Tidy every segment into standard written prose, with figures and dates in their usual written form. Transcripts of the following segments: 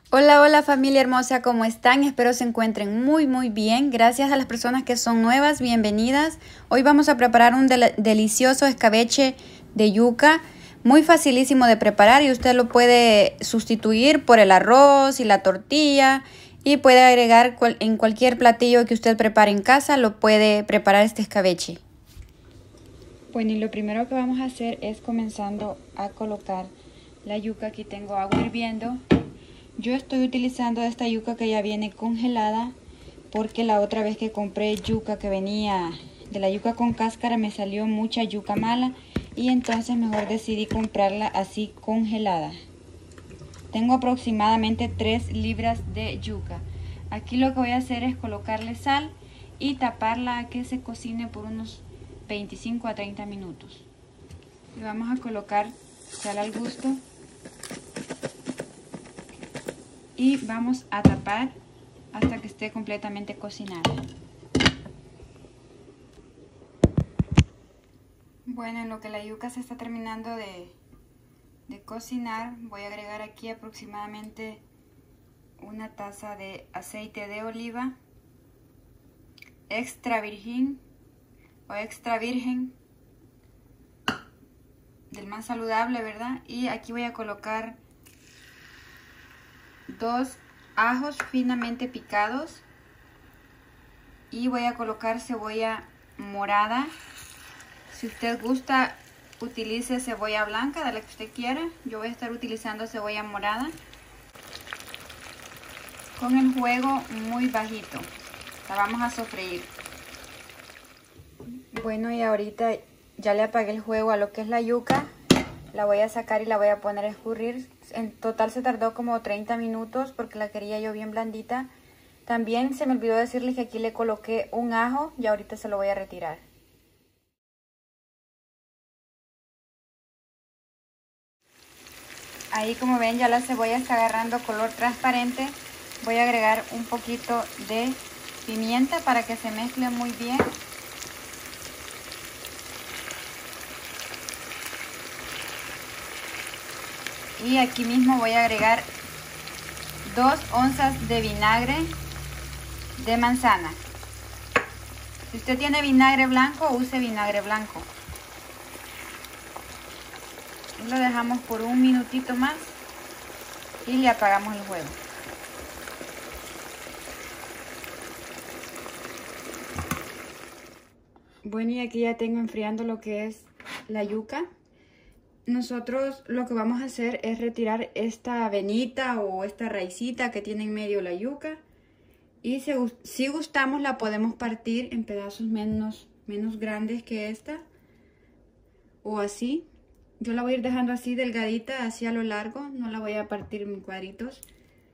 Hola, hola familia hermosa, ¿cómo están? Espero se encuentren muy bien. Gracias a las personas que son nuevas, bienvenidas. Hoy vamos a preparar un delicioso escabeche de yuca, muy facilísimo de preparar y usted lo puede sustituir por el arroz y la tortilla y puede agregar en cualquier platillo que usted prepare en casa, lo puede preparar este escabeche. Bueno, y lo primero que vamos a hacer es comenzando a colocar la yuca. Aquí tengo agua hirviendo. Yo estoy utilizando esta yuca que ya viene congelada porque la otra vez que compré yuca que venía de la yuca con cáscara me salió mucha yuca mala y entonces mejor decidí comprarla así congelada. Tengo aproximadamente 3 libras de yuca. Aquí lo que voy a hacer es colocarle sal y taparla a que se cocine por unos 25 a 30 minutos. Le vamos a colocar sal al gusto. Y vamos a tapar hasta que esté completamente cocinada. Bueno, en lo que la yuca se está terminando de cocinar, voy a agregar aquí aproximadamente una taza de aceite de oliva extra virgen o extra virgen, del más saludable, ¿verdad? Y aquí voy a colocar 2 ajos finamente picados y voy a colocar cebolla morada. Si usted gusta, utilice cebolla blanca, de la que usted quiera. Yo voy a estar utilizando cebolla morada con el fuego muy bajito. La vamos a sofreír. Bueno, y ahorita ya le apagué el fuego a lo que es la yuca. La voy a sacar y la voy a poner a escurrir. En total se tardó como 30 minutos porque la quería yo bien blandita. También se me olvidó decirles que aquí le coloqué un ajo y ahorita se lo voy a retirar. Ahí, como ven, ya la cebolla está agarrando color transparente. Voy a agregar un poquito de pimienta para que se mezcle muy bien. Y aquí mismo voy a agregar 2 onzas de vinagre de manzana. Si usted tiene vinagre blanco, use vinagre blanco. Y lo dejamos por un minutito más y le apagamos el fuego. Bueno, y aquí ya tengo enfriando lo que es la yuca. Nosotros lo que vamos a hacer es retirar esta venita o esta raicita que tiene en medio la yuca. Y si gustamos la podemos partir en pedazos menos grandes que esta. O así. Yo la voy a ir dejando así delgadita, así a lo largo. No la voy a partir en cuadritos.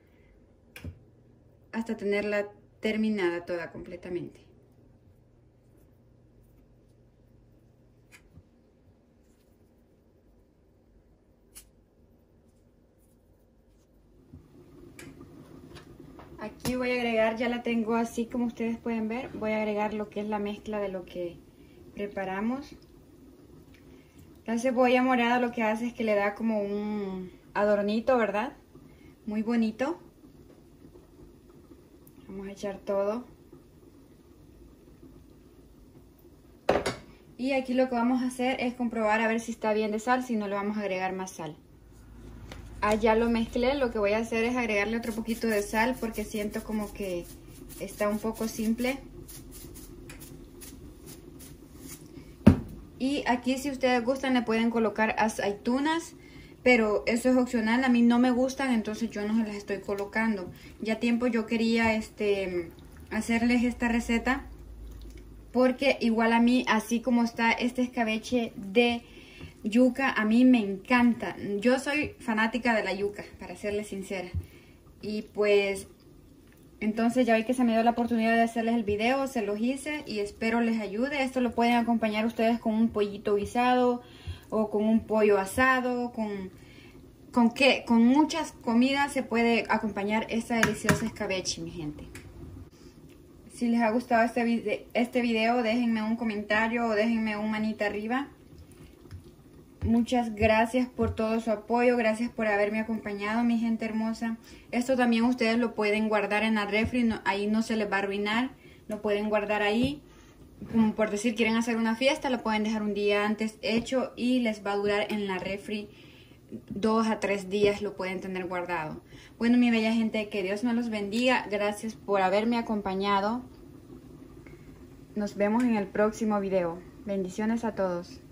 Hasta tenerla terminada toda completamente. Aquí voy a agregar, ya la tengo así como ustedes pueden ver, voy a agregar lo que es la mezcla de lo que preparamos. La cebolla morada lo que hace es que le da como un adornito, ¿verdad? Muy bonito. Vamos a echar todo. Y aquí lo que vamos a hacer es comprobar a ver si está bien de sal, si no le vamos a agregar más sal. Ya lo mezclé, lo que voy a hacer es agregarle otro poquito de sal porque siento como que está un poco simple. Y aquí, si ustedes gustan, le pueden colocar aceitunas, pero eso es opcional. A mí no me gustan, entonces yo no se las estoy colocando. Ya tiempo yo quería hacerles esta receta porque igual a mí, así como está este escabeche de yuca, a mí me encanta. Yo soy fanática de la yuca, para serles sincera. Y pues entonces ya vi que se me dio la oportunidad de hacerles el video, se los hice y espero les ayude. Esto lo pueden acompañar ustedes con un pollito guisado o con un pollo asado, con muchas comidas se puede acompañar esta deliciosa escabeche, mi gente. Si les ha gustado este video, déjenme un comentario o déjenme un manita arriba. Muchas gracias por todo su apoyo, gracias por haberme acompañado, mi gente hermosa. Esto también ustedes lo pueden guardar en la refri, ahí no se les va a arruinar, lo pueden guardar ahí. Como por decir, quieren hacer una fiesta, lo pueden dejar un día antes hecho y les va a durar en la refri 2 a 3 días, lo pueden tener guardado. Bueno, mi bella gente, que Dios me los bendiga. Gracias por haberme acompañado. Nos vemos en el próximo video. Bendiciones a todos.